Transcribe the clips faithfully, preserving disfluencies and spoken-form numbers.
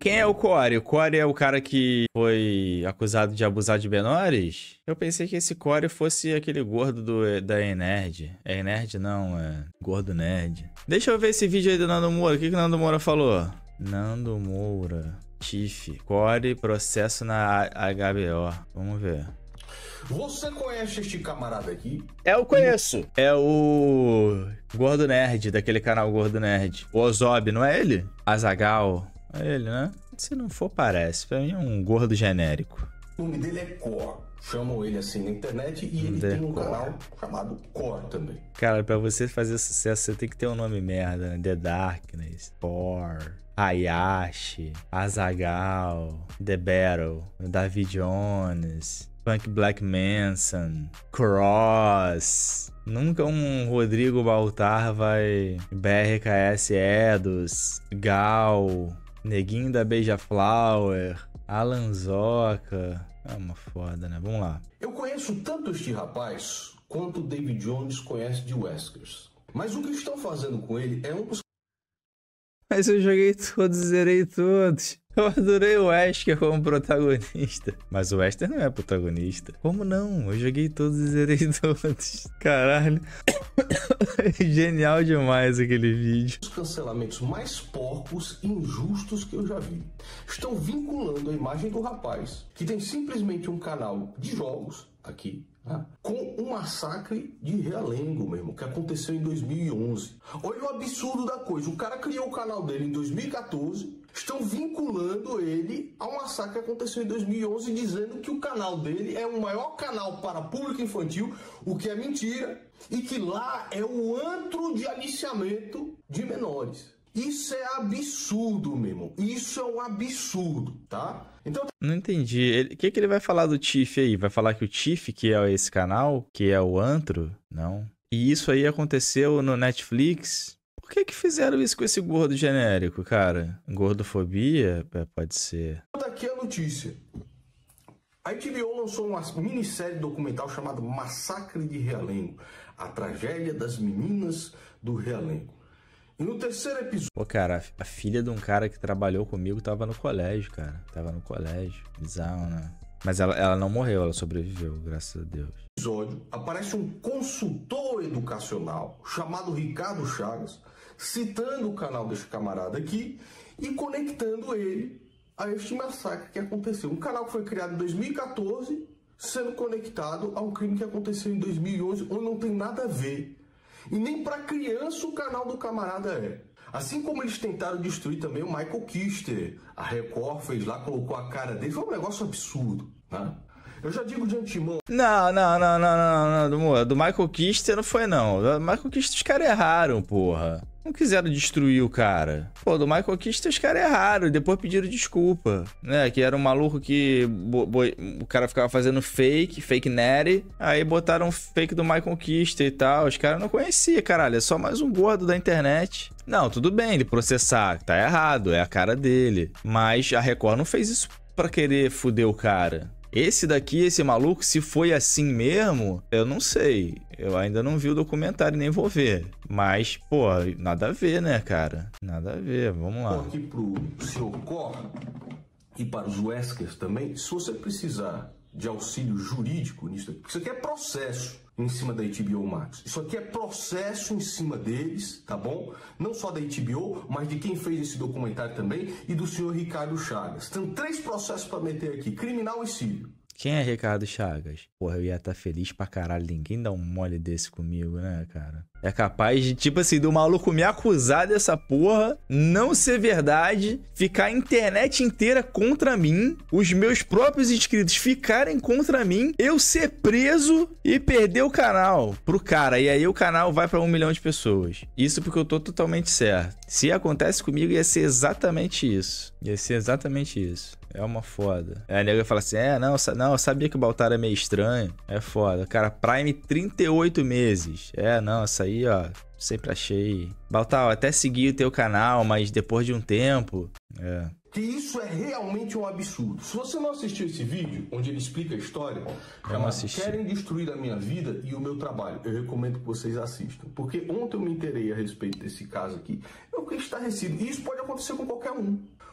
Quem é o Core? O Core é o cara que foi acusado de abusar de menores? Eu pensei que esse Core fosse aquele gordo do, da E-Nerd. É E-Nerd não, é Gordo Nerd. Deixa eu ver esse vídeo aí do Nando Moura. O que que o Nando Moura falou? Nando Moura. Tiff. Core, processo na H B O. Vamos ver. Você conhece este camarada aqui? É, eu conheço. É o Gordo Nerd, daquele canal Gordo Nerd. O Ozob, não é ele? Azaghal. É ele, né? Se não for, parece. Pra mim é um gordo genérico. O nome dele é Core. Chamam ele assim na internet e ele The tem um Core. Canal chamado Core também. Cara, pra você fazer sucesso, você tem que ter um nome merda, né? The Darkness, Core, Hayashi, Azaghal, The Battle, David Jones, Punk Black Manson, Cross. Nunca um Rodrigo Baltar vai... B R K S Edos, Gal, Neguinho da Beija-Flower, Alan Zoca. É uma foda, né? Vamos lá. Eu conheço tanto este rapaz quanto o David Jones conhece de Weskers. Mas o que estão fazendo com ele é um... Mas eu joguei todos, zerei todos. Eu adorei o Wesker como protagonista. Mas o Wesker não é protagonista. Como não? Eu joguei todos e zerei todos. Caralho. Genial demais aquele vídeo. Os cancelamentos mais porcos e injustos que eu já vi. Estão vinculando a imagem do rapaz, que tem simplesmente um canal de jogos aqui, né, com um massacre de Realengo mesmo, que aconteceu em dois mil e onze. Olha o absurdo da coisa. O cara criou o canal dele em dois mil e quatorze. Estão vinculando ele ao massacre que aconteceu em dois mil e onze, dizendo que o canal dele é o maior canal para público infantil, o que é mentira, e que lá é o antro de aliciamento de menores. Isso é absurdo, meu irmão. Isso é um absurdo, tá? Então... Não entendi. O que, que ele vai falar do Tiff aí? Vai falar que o Tiff, que é esse canal, que é o antro? Não. E isso aí aconteceu no Netflix? Por que que fizeram isso com esse gordo genérico, cara? Gordofobia? Pode ser. Aqui a notícia. A H B O lançou uma minissérie documental chamada Massacre de Realengo. A tragédia das meninas do Realengo. E no terceiro episódio... Pô, cara, a filha de um cara que trabalhou comigo tava no colégio, cara. Tava no colégio. Bizarro, né? Mas ela, ela não morreu, ela sobreviveu, graças a Deus. No episódio aparece um consultor educacional chamado Ricardo Chagas, citando o canal deste camarada aqui e conectando ele a este massacre que aconteceu. Um canal que foi criado em dois mil e quatorze, sendo conectado a um crime que aconteceu em dois mil e onze, onde não tem nada a ver. E nem para criança o canal do camarada é. Assim como eles tentaram destruir também o Michael Kister. A Record fez lá, colocou a cara dele. Foi um negócio absurdo, né? Eu já digo de antemão... Não, não, não, não, não, não, não. Do Michael Kister não foi, não. Do Michael Kister os caras erraram, porra. Não quiseram destruir o cara. Pô, do Michael Kister os caras erraram e depois pediram desculpa, né? Que era um maluco que o cara ficava fazendo fake, fake nerd, aí botaram fake do Michael Kister e tal. Os caras não conheciam, caralho. É só mais um gordo da internet. Não, tudo bem ele processar, tá errado, é a cara dele. Mas a Record não fez isso pra querer foder o cara. Esse daqui, esse maluco, se foi assim mesmo, eu não sei. Eu ainda não vi o documentário, nem vou ver. Mas, pô, nada a ver, né, cara? Nada a ver, vamos lá. Aqui pro seu Core e para os Weskers também, se você precisar de auxílio jurídico nisso aqui, porque isso aqui é processo em cima da H B O Max. Isso aqui é processo em cima deles, tá bom? Não só da H B O, mas de quem fez esse documentário também e do senhor Ricardo Chagas. Tem três processos para meter aqui, criminal e civil. Quem é Ricardo Chagas? Porra, eu ia estar feliz pra caralho. Ninguém dá um mole desse comigo, né, cara? É capaz de, tipo assim, do maluco me acusar dessa porra, não ser verdade, ficar a internet inteira contra mim, os meus próprios inscritos ficarem contra mim, eu ser preso e perder o canal pro cara. E aí o canal vai pra um milhão de pessoas. Isso porque eu tô totalmente certo. Se acontece comigo, ia ser exatamente isso. Ia ser exatamente isso. É uma foda. Aí a nega fala assim, é, não, não, eu sabia que o Baltar é meio estranho. É foda. Cara, Prime trinta e oito meses. É, não, essa aí, ó, sempre achei. Baltar, eu até segui o teu canal, mas depois de um tempo... É. Que isso é realmente um absurdo. Se você não assistiu esse vídeo, onde ele explica a história, chama Querem Destruir a Minha Vida e o Meu Trabalho, eu recomendo que vocês assistam. Porque ontem eu me inteirei a respeito desse caso aqui, eu fiquei estarrecido. E isso pode acontecer com qualquer um.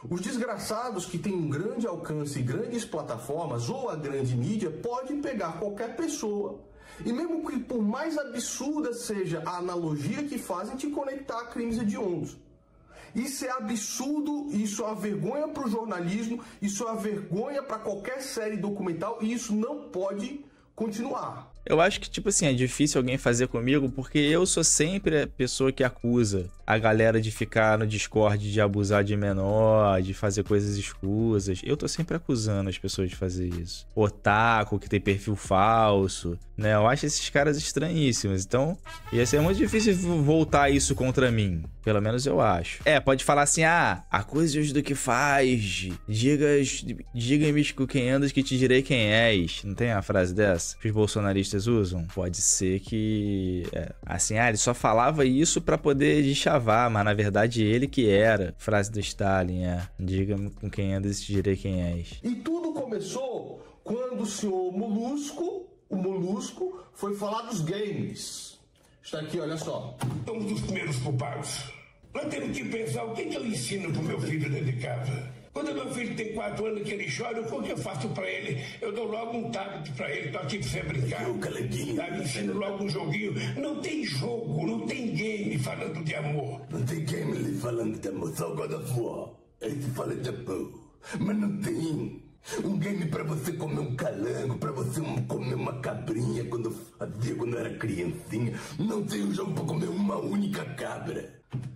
Os desgraçados que têm um grande alcance e grandes plataformas ou a grande mídia podem pegar qualquer pessoa e mesmo que por mais absurda seja a analogia que fazem, te conectar a crimes hediondos. Isso é absurdo, isso é uma vergonha para o jornalismo, isso é uma vergonha para qualquer série documental e isso não pode continuar. Eu acho que, tipo assim, é difícil alguém fazer comigo porque eu sou sempre a pessoa que acusa a galera de ficar no Discord, de abusar de menor, de fazer coisas escusas. Eu tô sempre acusando as pessoas de fazer isso. Otaku, que tem perfil falso, né? Eu acho esses caras estranhíssimos. Então, ia ser muito difícil voltar isso contra mim. Pelo menos eu acho. É, pode falar assim, ah, acuse-os do que faz, digas, diga-me com quem andas que te direi quem és. Não tem uma frase dessa que os bolsonaristas usam? Pode ser que, é, assim, ah, ele só falava isso pra poder deschavar, mas na verdade ele que era. Frase do Stalin, é, diga-me com quem andas e te direi quem és. E tudo começou quando o senhor Molusco, o Molusco, foi falar dos games. Está aqui, olha só. Somos dos primeiros culpados. Nós temos que pensar o que, que eu ensino pro meu filho dentro de casa. Quando meu filho tem quatro anos que ele chora, o que eu faço pra ele? Eu dou logo um tablet pra ele, tô aqui pra você brincar. Tá, ensino logo um joguinho. Não tem jogo, não tem game falando de amor. Não tem game ali falando de amor, só God of War. Esse fala de amor. Mas não tem um game pra você comer um calango, pra você comer uma cabrinha quando eu fazia, quando eu era criancinha. Não tem um jogo pra comer uma única cabra.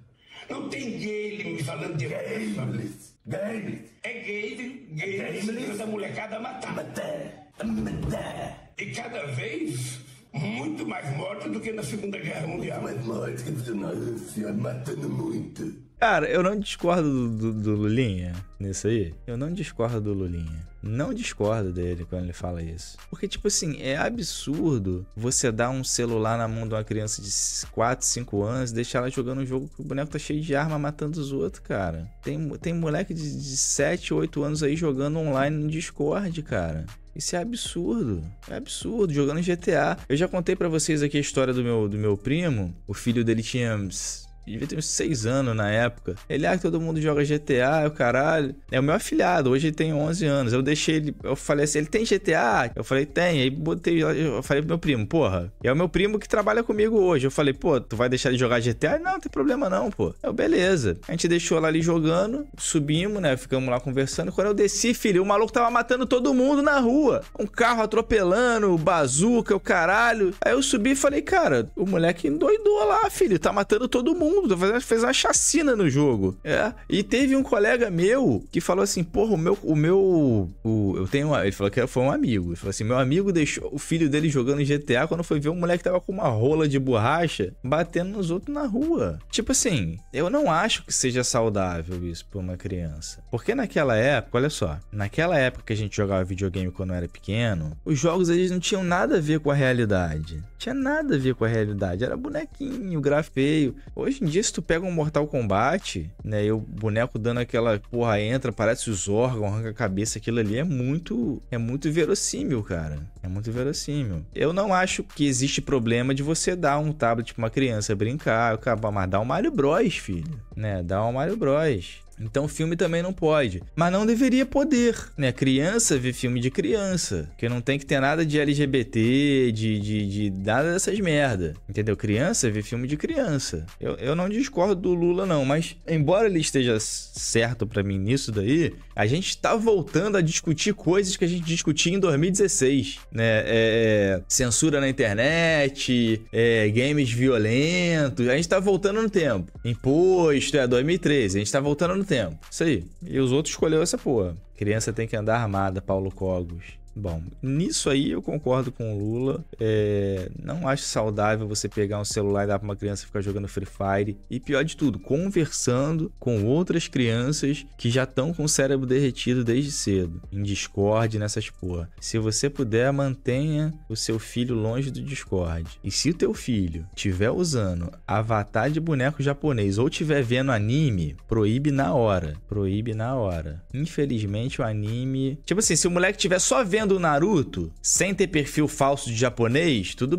Não tem game falando de games. Games. É game, game da molecada matar. Matar. Matar. E cada vez muito mais mortos do que na Segunda Guerra Mundial. Muito mais mortos que na Rússia, matando muito. Cara, eu não discordo do, do, do Lulinha nisso aí. Eu não discordo do Lulinha. Não discordo dele quando ele fala isso. Porque, tipo assim, é absurdo você dar um celular na mão de uma criança de quatro, cinco anos e deixar ela jogando um jogo que o boneco tá cheio de arma matando os outros, cara. Tem, tem moleque de, de sete, oito anos aí jogando online no Discord, cara. Isso é absurdo, é absurdo, jogando G T A. Eu já contei pra vocês aqui a história do meu, do meu primo. O filho dele tinha... devia ter uns seis anos na época. Ele, ah, todo mundo joga G T A, o caralho. É o meu afilhado, hoje ele tem onze anos. Eu deixei ele, eu falei assim, ele tem G T A? Eu falei, tem. Aí botei, eu falei pro meu primo, porra, é o meu primo que trabalha comigo hoje. Eu falei, pô, tu vai deixar ele jogar G T A? Não, não tem problema não, pô. Eu, beleza. A gente deixou lá ali jogando, subimos, né, ficamos lá conversando. Quando eu desci, filho, o maluco tava matando todo mundo na rua. Um carro atropelando, bazuca, o caralho. Aí eu subi e falei, cara, o moleque endoidou lá, filho, tá matando todo mundo. Fez uma chacina no jogo. É. E teve um colega meu que falou assim, porra, o meu... O meu o, eu tenho uma, ele falou que foi um amigo. Ele falou assim, meu amigo deixou o filho dele jogando G T A quando foi ver um moleque que tava com uma rola de borracha batendo nos outros na rua. Tipo assim, eu não acho que seja saudável isso pra uma criança. Porque naquela época, olha só, naquela época que a gente jogava videogame quando eu era pequeno, os jogos eles não tinham nada a ver com a realidade. Tinha nada a ver com a realidade. Era bonequinho, grafeio. Hoje em dia, se tu pega um Mortal Kombat, né, e o boneco dando aquela porra entra, parece os órgãos, arranca a cabeça, aquilo ali é muito, é muito verossímil, cara. É muito verossímil. Eu não acho que existe problema de você dar um tablet pra uma criança brincar, mas dá um Mario Bros, filho, né, dá um Mario Bros. Então o filme também não pode. Mas não deveria poder, né? Criança vê filme de criança. Porque não tem que ter nada de L G B T, de, de, de nada dessas merda. Entendeu? Criança vê filme de criança. Eu, eu não discordo do Lula, não. Mas, embora ele esteja certo pra mim nisso daí, a gente tá voltando a discutir coisas que a gente discutia em dois mil e dezesseis. Né? É, censura na internet, é, games violentos. A gente tá voltando no tempo. Imposto, é dois mil e treze. A gente tá voltando no tempo. Isso aí. E os outros escolheram essa porra. Criança tem que andar armada, Paulo Cogos. Bom, nisso aí eu concordo com o Lula. É, não acho saudável você pegar um celular e dar pra uma criança ficar jogando Free Fire. E pior de tudo, conversando com outras crianças que já estão com o cérebro derretido desde cedo. Em Discord, nessas porra. Se você puder, mantenha o seu filho longe do Discord. E se o teu filho estiver usando avatar de boneco japonês ou estiver vendo anime, proíbe na hora. Proíbe na hora. Infelizmente o anime... Tipo assim, se o moleque estiver só vendo do Naruto, sem ter perfil falso de japonês, tudo bem.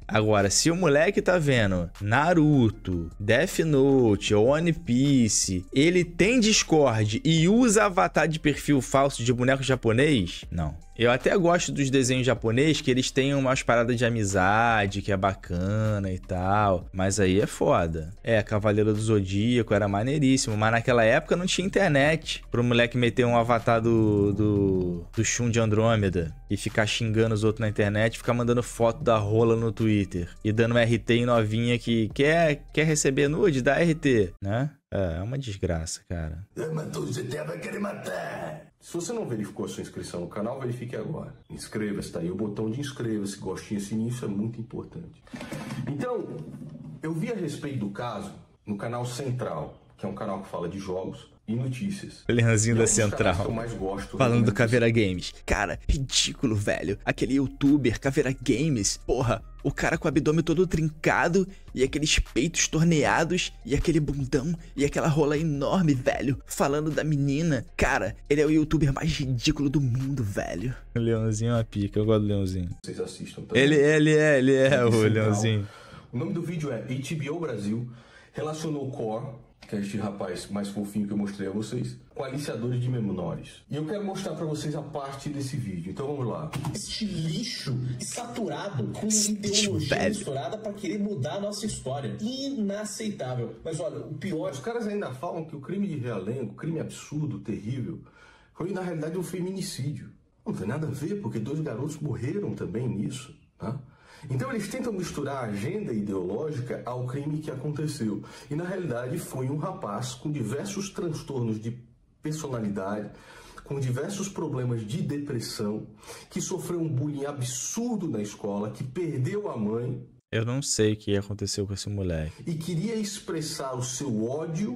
Agora, se o moleque tá vendo Naruto, Death Note, One Piece, ele tem Discord e usa avatar de perfil falso de boneco japonês, não. Eu até gosto dos desenhos japoneses, que eles têm umas paradas de amizade, que é bacana e tal. Mas aí é foda. É, Cavaleiro do Zodíaco era maneiríssimo, mas naquela época não tinha internet. Pro moleque meter um avatar do, do, do Shun de Andrômeda e ficar xingando os outros na internet, ficar mandando foto da rola no Twitter e dando R T em novinha que quer, quer receber nude, dá R T, né? É, é uma desgraça, cara. Matou o G T A, vai querer matar. Se você não verificou a sua inscrição no canal, verifique agora. Inscreva-se, tá aí o botão de inscreva-se, gostinho, sininho, isso é muito importante. Então, eu vi a respeito do caso no canal Central, que é um canal que fala de jogos e notícias. O Leãozinho da Central, que eu mais gosto, falando do Caveira Games. Cara, ridículo, velho. Aquele youtuber, Caveira Games, porra, o cara com o abdômen todo trincado e aqueles peitos torneados e aquele bundão e aquela rola enorme, velho, falando da menina. Cara, ele é o youtuber mais ridículo do mundo, velho. O Leãozinho é uma pica, eu gosto do Leãozinho. Vocês assistam também. Ele, ele é, ele é o Leãozinho. O nome do vídeo é H B O Brasil relacionou o Core, que é este rapaz mais fofinho que eu mostrei a vocês, com aliciadores de menores. E eu quero mostrar pra vocês a parte desse vídeo. Então vamos lá. Este lixo saturado com ideologia misturada pra querer mudar a nossa história. Inaceitável. Mas olha, o pior... Os caras ainda falam que o crime de Realengo, crime absurdo, terrível, foi na realidade um feminicídio. Não tem nada a ver, porque dois garotos morreram também nisso, tá? Então eles tentam misturar a agenda ideológica ao crime que aconteceu. E na realidade foi um rapaz com diversos transtornos de personalidade, com diversos problemas de depressão, que sofreu um bullying absurdo na escola, que perdeu a mãe. Eu não sei o que aconteceu com esse moleque. E queria expressar o seu ódio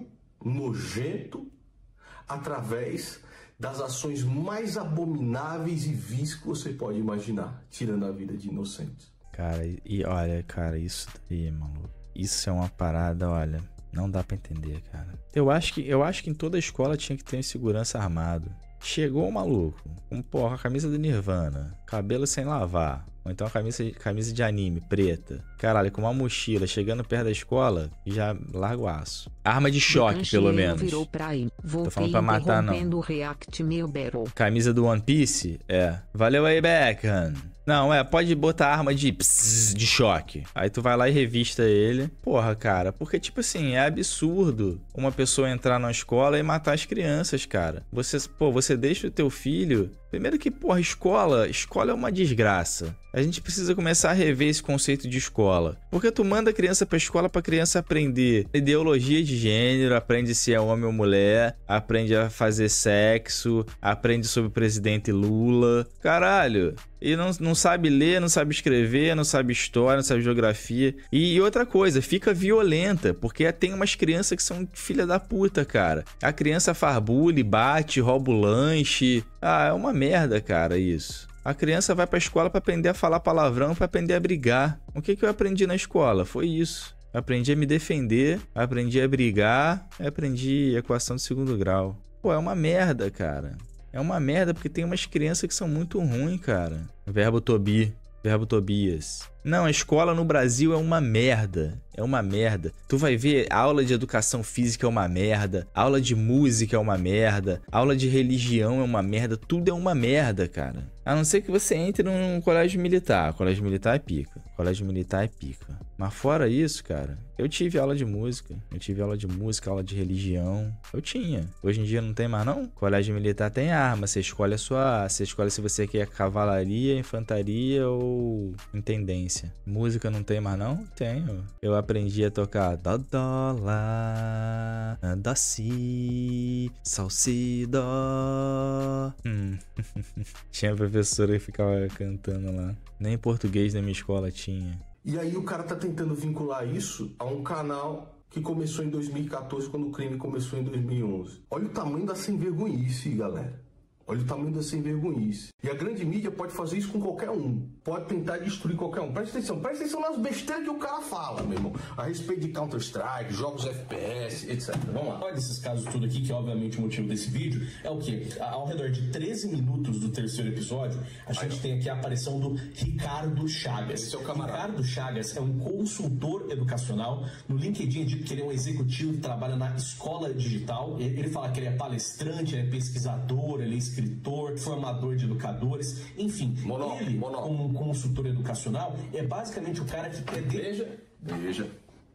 nojento através das ações mais abomináveis e vis que você pode imaginar, tirando a vida de inocentes. Cara, e olha, cara, isso daí, maluco. Isso é uma parada, olha, não dá pra entender, cara. Eu acho que, eu acho que em toda escola tinha que ter um segurança armado. Chegou o maluco, com porra, a camisa do Nirvana, cabelo sem lavar, ou então a camisa, camisa de anime, preta. Caralho, com uma mochila, chegando perto da escola, já larga o aço. Arma de choque, pelo menos. Virou praia. Tô falando pra matar, não. React, meu camisa do One Piece? É. Valeu aí, Beckham. Não, é, pode botar arma de pss, de choque. Aí tu vai lá e revista ele. Porra, cara, porque tipo assim, é absurdo uma pessoa entrar na escola e matar as crianças, cara. Você, pô, você deixa o teu filho... Primeiro que, porra, escola, escola é uma desgraça. A gente precisa começar a rever esse conceito de escola. Porque tu manda a criança pra escola pra criança aprender ideologia de gênero, aprende se é homem ou mulher, aprende a fazer sexo, aprende sobre o presidente Lula. Caralho. E não, não sabe ler, não sabe escrever, não sabe história, não sabe geografia. E, e outra coisa, fica violenta, porque tem umas crianças que são filha da puta, cara. A criança faz bullying, bate, rouba o lanche. Ah, é uma merda, cara, isso. A criança vai pra escola pra aprender a falar palavrão, pra aprender a brigar. O que que eu aprendi na escola? Foi isso. Aprendi a me defender, aprendi a brigar, aprendi equação de segundo grau. Pô, é uma merda, cara. É uma merda porque tem umas crianças que são muito ruins, cara. Verbo Tobi, verbo Tobias. Não, a escola no Brasil é uma merda. É uma merda. Tu vai ver, aula de educação física é uma merda. Aula de música é uma merda. Aula de religião é uma merda. Tudo é uma merda, cara. A não ser que você entre num colégio militar. Colégio militar é pica. Colégio militar é pica. Mas fora isso, cara, eu tive aula de música. Eu tive aula de música, aula de religião. Eu tinha. Hoje em dia não tem mais, não? Colégio militar tem arma. Você escolhe a sua... Você escolhe se você quer cavalaria, infantaria ou intendência. Música não tem mais, não? Tenho. Eu aprendi a tocar dó, dó, lá, dó, si, sol, si, dó. Hum. Tinha professora que ficava cantando lá. Nem português na minha escola tinha. E aí o cara tá tentando vincular isso a um canal que começou em dois mil e quatorze, quando o crime começou em dois mil e onze. Olha o tamanho da sem vergonhice, galera. Olha o tamanho da sem vergonhice. E a grande mídia pode fazer isso com qualquer um. Pode tentar destruir qualquer um. Presta atenção, presta atenção nas besteiras que o cara fala, meu irmão. A respeito de Counter-Strike, jogos F P S, etcétera. Vamos lá. Olha esses casos tudo aqui, que obviamente o motivo desse vídeo é o quê? Ao redor de treze minutos do terceiro episódio, a gente Ai, tem aqui a aparição do Ricardo Chagas. Esse é o camarada. Ricardo Chagas é um consultor educacional. No LinkedIn é dito que ele é um executivo que trabalha na escola digital. Ele fala que ele é palestrante, ele é pesquisador, ele é escritor, formador de educadores, enfim. Monó, ele, monó. como um consultor educacional, é basicamente o cara que quer... De... Veja, veja.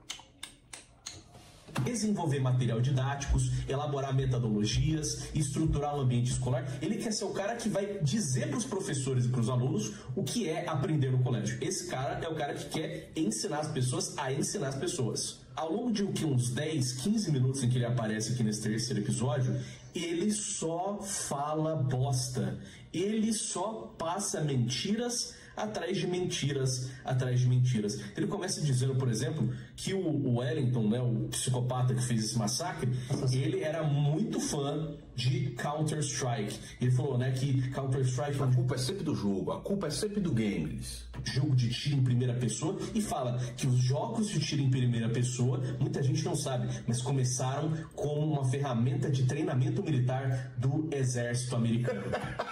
desenvolver material didáticos, elaborar metodologias, estruturar o ambiente escolar. Ele quer ser o cara que vai dizer para os professores e para os alunos o que é aprender no colégio. Esse cara é o cara que quer ensinar as pessoas a ensinar as pessoas. Ao longo de uns dez, quinze minutos em que ele aparece aqui nesse terceiro episódio, ele só fala bosta. Ele só passa mentiras atrás de mentiras, atrás de mentiras. Ele começa dizendo, por exemplo, que o Wellington, né, o psicopata que fez esse massacre, ele era muito fã de Counter-Strike. Ele falou, né, que Counter-Strike... A culpa é sempre do jogo, a culpa é sempre do games. Jogo de tiro em primeira pessoa, e fala que os jogos de tiro em primeira pessoa, muita gente não sabe, mas começaram como uma ferramenta de treinamento militar do exército americano.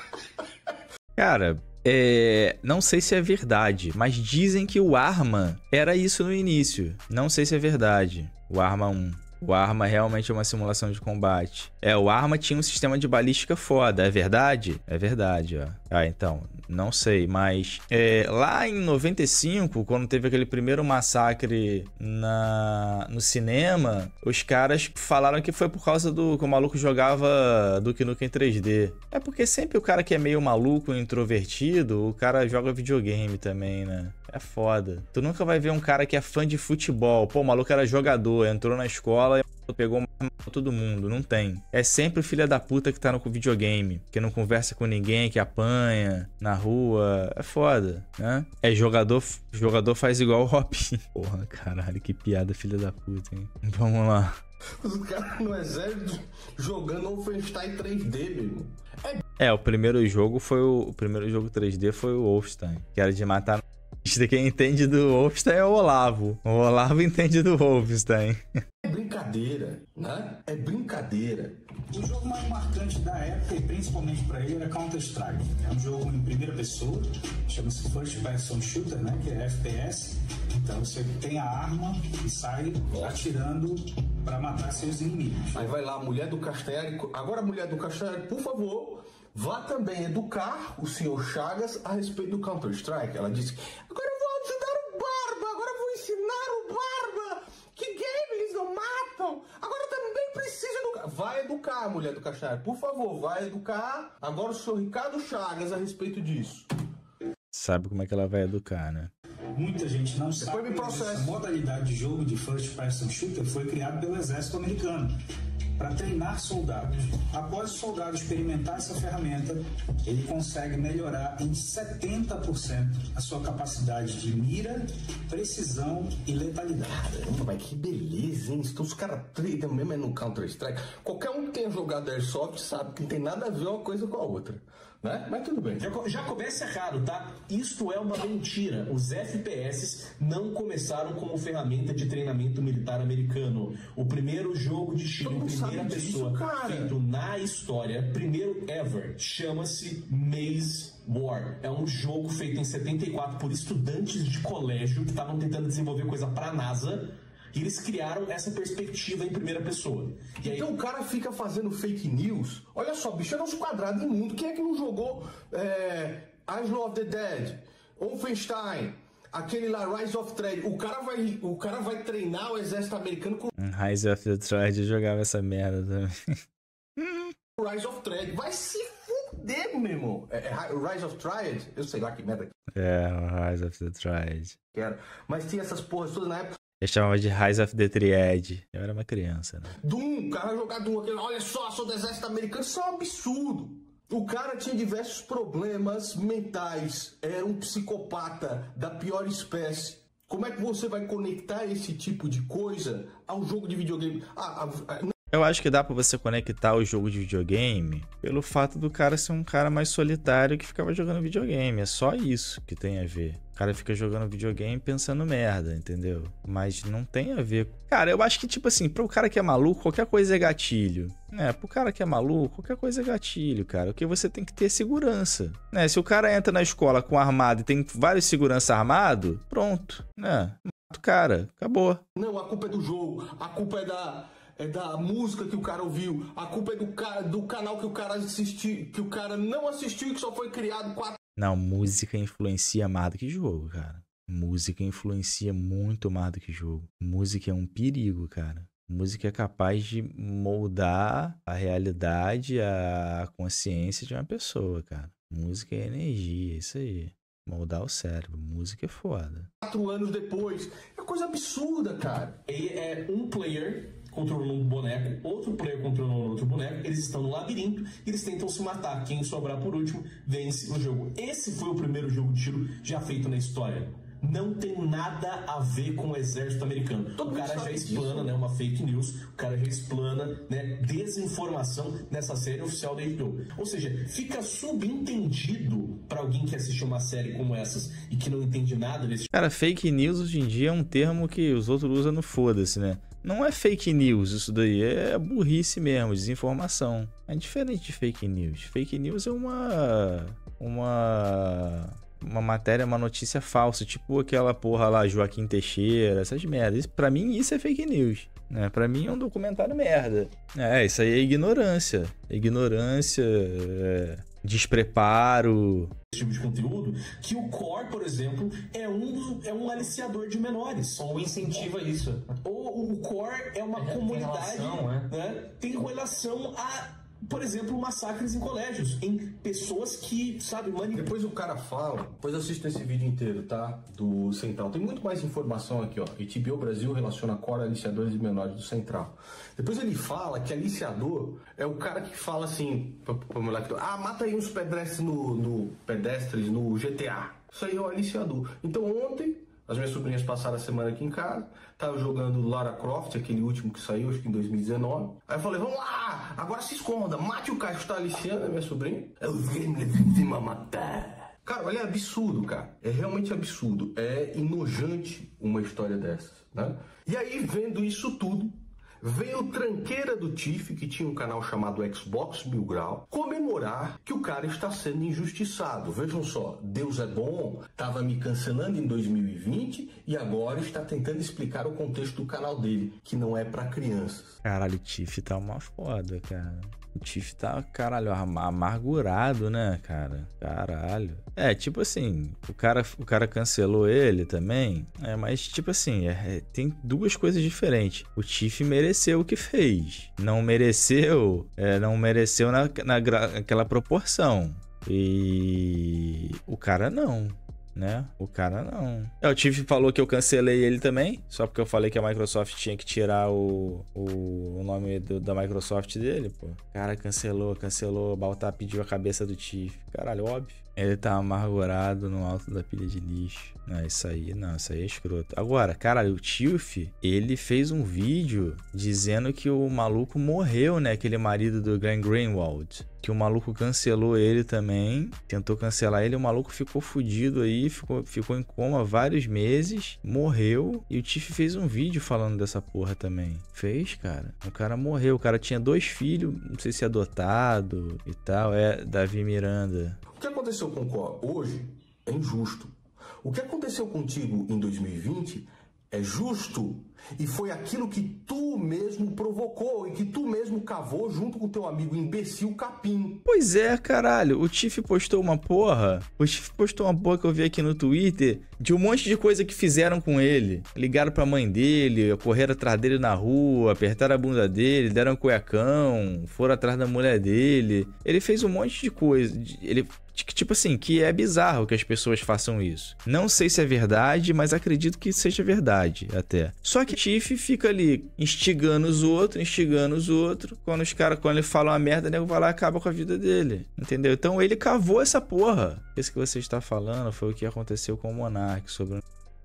Cara, é, não sei se é verdade, mas dizem que o Arma era isso no início. Não sei se é verdade. O Arma um. O Arma realmente é uma simulação de combate. É, o Arma tinha um sistema de balística foda. É verdade? É verdade, ó. Ah, então, não sei, mas... É, lá em noventa e cinco, quando teve aquele primeiro massacre na, no cinema, os caras falaram que foi por causa do que o maluco jogava Duke Nukem em três D. É porque sempre o cara que é meio maluco, introvertido, o cara joga videogame também, né? É foda. Tu nunca vai ver um cara que é fã de futebol. Pô, o maluco era jogador, entrou na escola e pegou todo mundo. Não tem. É sempre o filho da puta que tá no videogame, que não conversa com ninguém, que apanha na rua. É foda, né? É jogador, jogador faz igual o Robin. Porra, caralho, que piada, filha da puta, hein? Vamos lá. Os caras no exército jogando Wolfenstein três D, meu irmão. É... é, o primeiro jogo foi o... O primeiro jogo três D foi o Wolfenstein, que era de matar... Quem entende do Wolfenstein é o Olavo. O Olavo entende do Wolfenstein. É brincadeira, né? É brincadeira. O jogo mais marcante da época, e principalmente para ele, era Counter-Strike. É um jogo em primeira pessoa, chama-se First Person Shooter, né? Que é F P S. Então você tem a arma e sai atirando para matar seus inimigos. Aí vai lá a mulher do Castanhari. Agora a mulher do Castanhari, por favor... Vá também educar o senhor Chagas a respeito do Counter-Strike. Ela disse, agora eu vou ajudar o Barba, agora eu vou ensinar o Barba que game eles não matam. Agora eu também preciso educar. Vai educar, mulher do Castanhari, por favor, vai educar agora o senhor Ricardo Chagas a respeito disso. Sabe como é que ela vai educar, né? Muita gente não sabe que essa modalidade de jogo de First Person Shooter foi criado pelo exército americano para treinar soldados. Após o soldado experimentar essa ferramenta, ele consegue melhorar em setenta por cento a sua capacidade de mira, precisão e letalidade. Caramba, mas que beleza, hein? Então os caras treinam mesmo é no Counter-Strike. Qualquer um que tenha jogado Airsoft sabe que não tem nada a ver uma coisa com a outra. Né? Mas tudo bem. Já, já começa errado, tá? Isto é uma mentira. Os F P S não começaram como ferramenta de treinamento militar americano. O primeiro jogo de tiro em primeira pessoa disso, feito na história, primeiro ever, chama-se Maze War. É um jogo feito em setenta e quatro por estudantes de colégio que estavam tentando desenvolver coisa pra NASA. E eles criaram essa perspectiva em primeira pessoa. E aí... Então o cara fica fazendo fake news. Olha só, bicho, era uns quadrados imundo. Quem é que não jogou é, Isle of the Dead, Wolfenstein, aquele lá, Rise of Trade? O cara vai, o cara vai treinar o exército americano com... Rise of the Trade, eu jogava essa merda também. Rise of Trade. Vai se fuder, meu irmão. É, é, Rise of Triad? Eu sei lá que merda. É, Rise of the Triad. Mas tinha essas porras todas na época. Eu chamava de Rise of the Triad. Eu era uma criança, né? Doom, o cara vai jogar Doom. Aquele, olha só, sou do exército americano. Isso é um absurdo. O cara tinha diversos problemas mentais. Era um psicopata da pior espécie. Como é que você vai conectar esse tipo de coisa ao jogo de videogame? Ah, a, a, Eu acho que dá pra você conectar o jogo de videogame pelo fato do cara ser um cara mais solitário que ficava jogando videogame. É só isso que tem a ver. O cara fica jogando videogame pensando merda, entendeu? Mas não tem a ver. Cara, eu acho que, tipo assim, pro cara que é maluco, qualquer coisa é gatilho. É, pro cara que é maluco, qualquer coisa é gatilho, cara. Porque você tem que ter segurança. Né? Se o cara entra na escola com armado e tem vários segurança armado, pronto, né? Mata o cara, acabou. Não, a culpa é do jogo, a culpa é da... É da música que o cara ouviu. A culpa é do, ca... do canal que o cara assistiu, que o cara não assistiu e que só foi criado quatro. Não, música influencia mais do que jogo, cara. Música influencia muito mais do que jogo. Música é um perigo, cara. Música é capaz de moldar a realidade, a consciência de uma pessoa, cara. Música é energia, isso aí. Moldar o cérebro. Música é foda. Quatro anos depois. É coisa absurda, cara. E é um player controlando um boneco, outro player controlando outro boneco, eles estão no labirinto e eles tentam se matar. Quem sobrar por último vence o jogo. Esse foi o primeiro jogo de tiro já feito na história. Não tem nada a ver com o exército americano. Todo o cara já explana, né, uma fake news, o cara já explana, né, desinformação nessa série oficial da H B O. Ou seja, fica subentendido para alguém que assistiu uma série como essas e que não entende nada desse. Cara, fake news hoje em dia é um termo que os outros usam no foda-se, né? Não é fake news isso daí, é burrice mesmo, desinformação. É diferente de fake news. Fake news é uma... uma... uma matéria, uma notícia falsa, tipo aquela porra lá, Joaquim Teixeira, essas merdas. Pra mim, isso é fake news, né? Pra mim é um documentário merda. É, isso aí é ignorância. Ignorância, é... despreparo. Esse tipo de conteúdo, que o core, por exemplo, é um, é um aliciador de menores. Ou incentiva isso. Ou o core é uma é, comunidade, tem relação, é. né? Tem relação a... por exemplo, massacres em colégios, em pessoas que, sabe, mani... Depois o cara fala, depois assista esse vídeo inteiro, tá? Do Central. Tem muito mais informação aqui, ó. H B O Brasil relaciona core a aliciadores de menores do Central. Depois ele fala que aliciador é o cara que fala assim, pra, pra moleque, ah, mata aí uns pedestres no, no, pedestres no G T A. Isso aí é o aliciador. Então ontem... as minhas sobrinhas passaram a semana aqui em casa, tava jogando Lara Croft, aquele último que saiu, acho que em dois mil e dezenove. Aí eu falei, vamos lá, agora se esconda, mate o cara que está aliciando, minha sobrinha. É os games em cima a matar. Cara, olha, é absurdo, cara. É realmente absurdo. É enojante uma história dessas, né? E aí, vendo isso tudo, veio o tranqueira do Tiff, que tinha um canal chamado Xbox Mil Grau, comemorar que o cara está sendo injustiçado. Vejam só, Deus é bom, estava me cancelando em dois mil e vinte e agora está tentando explicar o contexto do canal dele, que não é para crianças. Caralho, o Tiff tá uma foda, cara. O Tiff tá, caralho, amargurado, né, cara? Caralho. É, tipo assim, o cara, o cara cancelou ele também, é, mas tipo assim, é, é, tem duas coisas diferentes. O Tiff mereceu o que fez. Não mereceu, é, não mereceu na, na, naquela proporção. E o cara não. Né? O cara não. É, o Tiff falou que eu cancelei ele também, só porque eu falei que a Microsoft tinha que tirar o, o, o nome do, da Microsoft dele, pô. O cara cancelou, cancelou, Baltar pediu a cabeça do Tiff. Caralho, óbvio. Ele tá amargurado no alto da pilha de lixo. Não, isso aí, não, isso aí é escroto. Agora, caralho, o Tiff, ele fez um vídeo dizendo que o maluco morreu, né? Aquele marido do Glenn Greenwald. Que o maluco cancelou ele também, tentou cancelar ele, o maluco ficou fudido aí, ficou, ficou em coma vários meses, morreu, e o Tiff fez um vídeo falando dessa porra também. Fez, cara. O cara morreu, o cara tinha dois filhos, não sei se é adotado e tal, é Davi Miranda. O que aconteceu com o Core hoje é injusto. O que aconteceu contigo em dois mil e vinte é justo e foi aquilo que tu mesmo provocou e que tu mesmo cavou junto com teu amigo imbecil Capim. Pois é, caralho. O Tiff postou uma porra. O Tiff postou uma porra que eu vi aqui no Twitter de um monte de coisa que fizeram com ele. Ligaram pra mãe dele, correram atrás dele na rua, apertaram a bunda dele, deram um cuecão, foram atrás da mulher dele. Ele fez um monte de coisa. Ele... Tipo assim, que é bizarro que as pessoas façam isso. Não sei se é verdade, mas acredito que seja verdade até. Só que o Tiff fica ali instigando os outros, instigando os outros. Quando os caras, quando ele fala uma merda, o nego vai lá e acaba com a vida dele. Entendeu? Então ele cavou essa porra. Esse que você está falando foi o que aconteceu com o Monark sobre...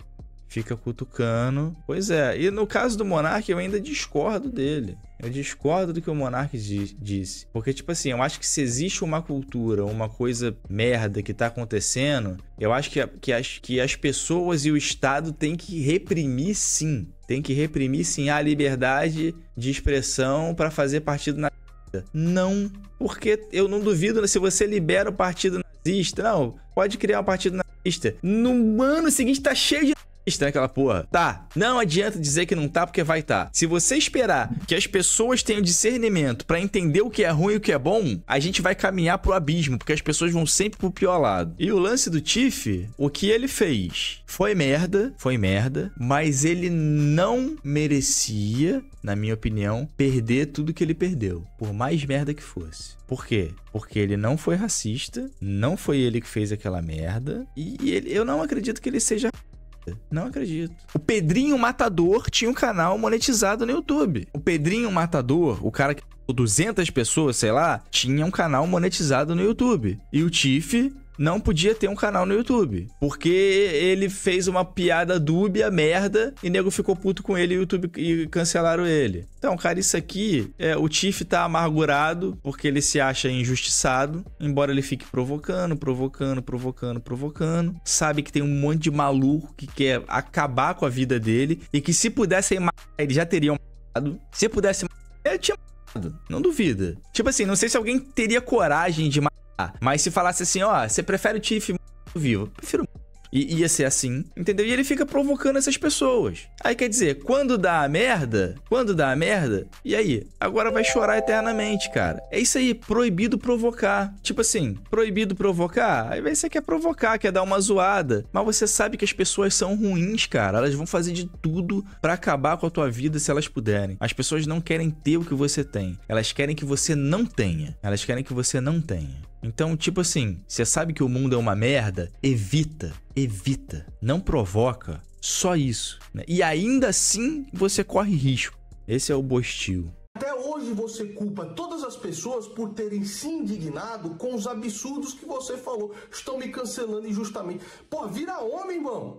fica cutucando. Pois é, e no caso do Monark eu ainda discordo dele. Eu discordo do que o Monark disse. Porque, tipo assim, eu acho que se existe uma cultura, uma coisa merda que tá acontecendo, eu acho que, que, as, que as pessoas e o Estado têm que reprimir sim. Tem que reprimir sim a liberdade de expressão pra fazer partido nazista. Não, porque eu não duvido se você libera o partido nazista. Não, pode criar um partido nazista. No ano seguinte tá cheio de nazista naquela porra. Tá, não adianta dizer que não tá, porque vai tá. Se você esperar que as pessoas tenham discernimento pra entender o que é ruim e o que é bom, a gente vai caminhar pro abismo, porque as pessoas vão sempre pro pior lado. E o lance do Tiff, o que ele fez foi merda, foi merda, mas ele não merecia, na minha opinião, perder tudo que ele perdeu, por mais merda que fosse. Por quê? Porque ele não foi racista, não foi ele que fez aquela merda, e ele, eu não acredito que ele seja racista. Não acredito. O Pedrinho Matador tinha um canal monetizado no YouTube. O Pedrinho Matador, o cara que duzentas pessoas, sei lá, tinha um canal monetizado no YouTube. E o Tiff não podia ter um canal no YouTube, porque ele fez uma piada dúbia, merda, e nego ficou puto com ele e o YouTube e cancelaram ele. Então, cara, isso aqui, é, o Tiff tá amargurado porque ele se acha injustiçado, embora ele fique provocando, provocando, provocando, provocando. Sabe que tem um monte de maluco que quer acabar com a vida dele e que se pudessem matar, eles já teriam matado. Se pudesse matar, ele tinha matado. Não duvida. Tipo assim, não sei se alguém teria coragem de matar. Mas se falasse assim, ó, você prefere o Tiff vivo? Eu prefiro. E ia ser assim, entendeu? E ele fica provocando essas pessoas. Aí quer dizer, quando dá a merda, quando dá a merda, e aí? Agora vai chorar eternamente, cara. É isso aí, proibido provocar. Tipo assim, proibido provocar, aí você quer provocar, quer dar uma zoada. Mas você sabe que as pessoas são ruins, cara. Elas vão fazer de tudo pra acabar com a tua vida se elas puderem. As pessoas não querem ter o que você tem. Elas querem que você não tenha. Elas querem que você não tenha. Então, tipo assim, você sabe que o mundo é uma merda? Evita, evita, não provoca, só isso, né? E ainda assim você corre risco. Esse é o Bostil. Até hoje você culpa todas as pessoas por terem se indignado com os absurdos que você falou. Estão me cancelando injustamente. Pô, vira homem, irmão.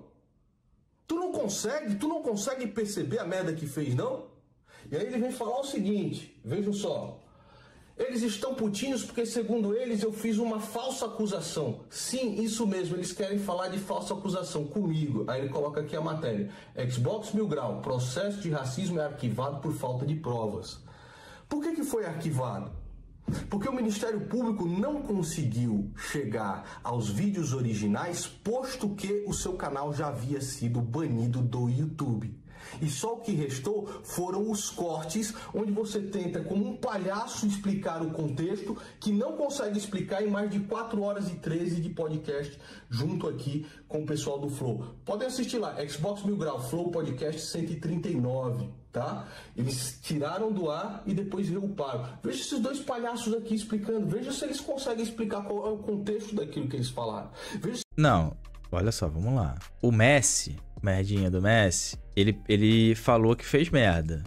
Tu não consegue, tu não consegue perceber a merda que fez, não? E aí ele vem falar o seguinte, vejam só. Eles estão putinhos porque, segundo eles, eu fiz uma falsa acusação. Sim, isso mesmo, eles querem falar de falsa acusação comigo. Aí ele coloca aqui a matéria. Xbox Mil Grau, processo de racismo é arquivado por falta de provas. Por que que foi arquivado? Porque o Ministério Público não conseguiu chegar aos vídeos originais, posto que o seu canal já havia sido banido do YouTube. E só o que restou foram os cortes, onde você tenta, como um palhaço, explicar o contexto, que não consegue explicar em mais de quatro horas e treze de podcast, junto aqui com o pessoal do Flow. Podem assistir lá, Xbox Mil Grau, Flow Podcast cento e trinta e nove, tá? Eles tiraram do ar e depois reuparam. Veja esses dois palhaços aqui explicando, veja se eles conseguem explicar qual é o contexto daquilo que eles falaram. Veja se... Não, olha só, vamos lá. O Messi, merdinha do Messi, ele, ele falou que fez merda.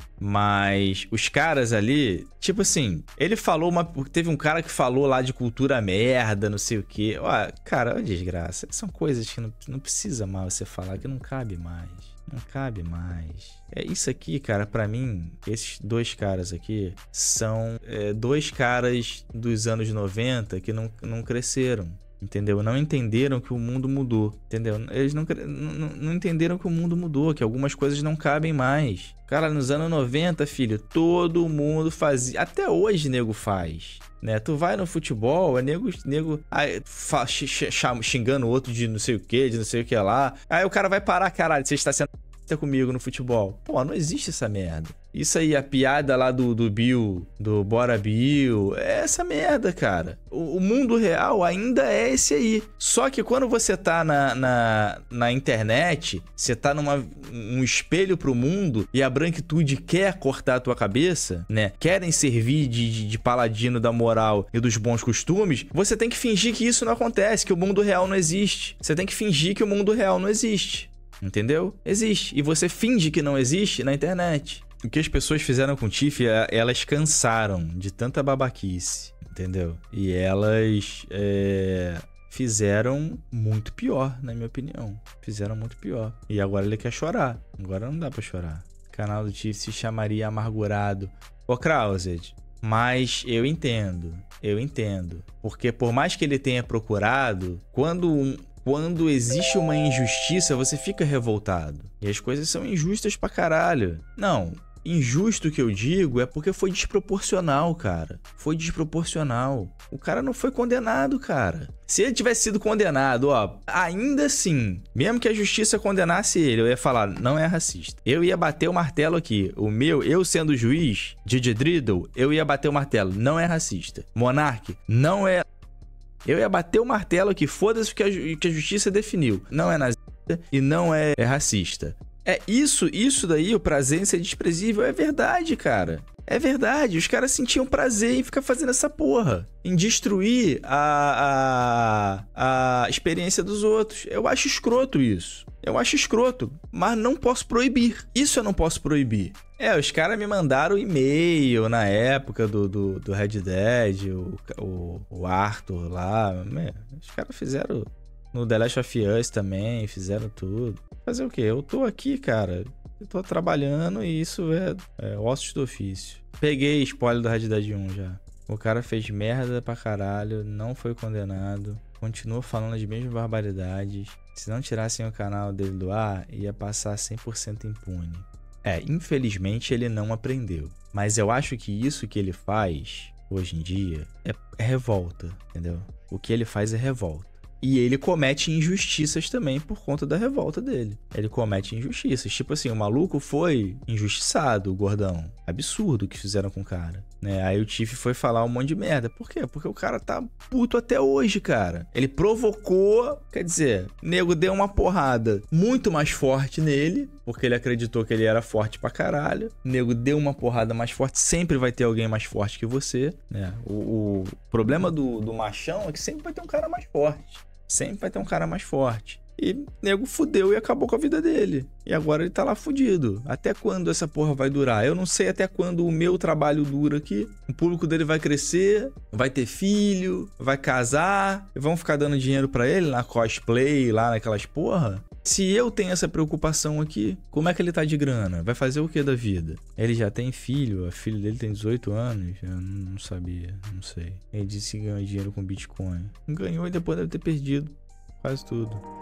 Mas os caras ali, tipo assim, ele falou uma... Teve um cara que falou lá de cultura merda, não sei o quê. Ó, cara, olha desgraça. São coisas que não, não precisa mais você falar, que não cabe mais. Não cabe mais. É isso aqui, cara, pra mim, esses dois caras aqui são é, dois caras dos anos noventa que não, não cresceram. Entendeu? Não entenderam que o mundo mudou, entendeu? Eles não, não, não entenderam que o mundo mudou, que algumas coisas não cabem mais. Cara, nos anos noventa, filho, todo mundo fazia... Até hoje, nego faz, né? Tu vai no futebol, é nego, nego aí, fa, xingando o outro de não sei o que, de não sei o que lá. Aí o cara vai parar, caralho, você está sendo comigo no futebol. Pô, não existe essa merda. Isso aí, a piada lá do, do Bill, do Bora Bill, é essa merda, cara. O, o mundo real ainda é esse aí. Só que quando você tá na, na, na internet, você tá numa um espelho pro mundo e a branquitude quer cortar a tua cabeça, né? Querem servir de, de, de paladino da moral e dos bons costumes, você tem que fingir que isso não acontece, que o mundo real não existe. Você tem que fingir que o mundo real não existe. Entendeu? Existe. E você finge que não existe na internet. O que as pessoas fizeram com o Tiff, elas cansaram de tanta babaquice, entendeu? E elas é, fizeram muito pior, na minha opinião. Fizeram muito pior. E agora ele quer chorar. Agora não dá pra chorar. O canal do Tiff se chamaria Amargurado. Ô, Kraused, mas eu entendo. Eu entendo. Porque por mais que ele tenha procurado, quando um... Quando existe uma injustiça, você fica revoltado. E as coisas são injustas pra caralho. Não, injusto que eu digo é porque foi desproporcional, cara. Foi desproporcional. O cara não foi condenado, cara. Se ele tivesse sido condenado, ó, ainda assim, mesmo que a justiça condenasse ele, eu ia falar, não é racista. Eu ia bater o martelo aqui. O meu, eu sendo juiz, Didi Driddle, eu ia bater o martelo, não é racista. Monark, não é... Eu ia bater o martelo aqui, foda-se o que a, que a justiça definiu. Não é nazista e não é, é racista. É isso, isso daí, o prazer em ser desprezível, é verdade, cara. É verdade, os caras sentiam prazer em ficar fazendo essa porra. Em destruir a, a, a experiência dos outros. Eu acho escroto isso. Eu acho escroto, mas não posso proibir. Isso eu não posso proibir. É, os caras me mandaram e-mail na época do, do, do Red Dead, o, o, o Arthur lá. Os caras fizeram no The Last of Us também, fizeram tudo. Fazer o quê? Eu tô aqui, cara. Eu tô trabalhando e isso é, é ossos do ofício. Peguei spoiler do Red Dead um já. O cara fez merda pra caralho, não foi condenado. Continua falando as mesmas barbaridades. Se não tirassem o canal dele do ar, ia passar cem por cento impune. É, infelizmente ele não aprendeu. Mas eu acho que isso que ele faz, hoje em dia, é, é revolta, entendeu? O que ele faz é revolta. E ele comete injustiças também por conta da revolta dele. Ele comete injustiças. Tipo assim, o maluco foi injustiçado, o gordão. Absurdo o que fizeram com o cara. Né? Aí o Tiff foi falar um monte de merda. Por quê? Porque o cara tá puto até hoje, cara. Ele provocou, quer dizer, o nego deu uma porrada muito mais forte nele, porque ele acreditou que ele era forte pra caralho. O nego deu uma porrada mais forte. Sempre vai ter alguém mais forte que você. Né? O, o problema do, do machão é que sempre vai ter um cara mais forte. Sempre vai ter um cara mais forte. E o nego fudeu e acabou com a vida dele. E agora ele tá lá fudido. Até quando essa porra vai durar? Eu não sei até quando o meu trabalho dura aqui. O público dele vai crescer, vai ter filho, vai casar, e vão ficar dando dinheiro pra ele na cosplay, lá naquelas porra. Se eu tenho essa preocupação aqui, como é que ele tá de grana? Vai fazer o que da vida? Ele já tem filho, a filha dele tem dezoito anos, eu não sabia, não sei. Ele disse que ganhou dinheiro com Bitcoin. Ganhou e depois deve ter perdido quase tudo.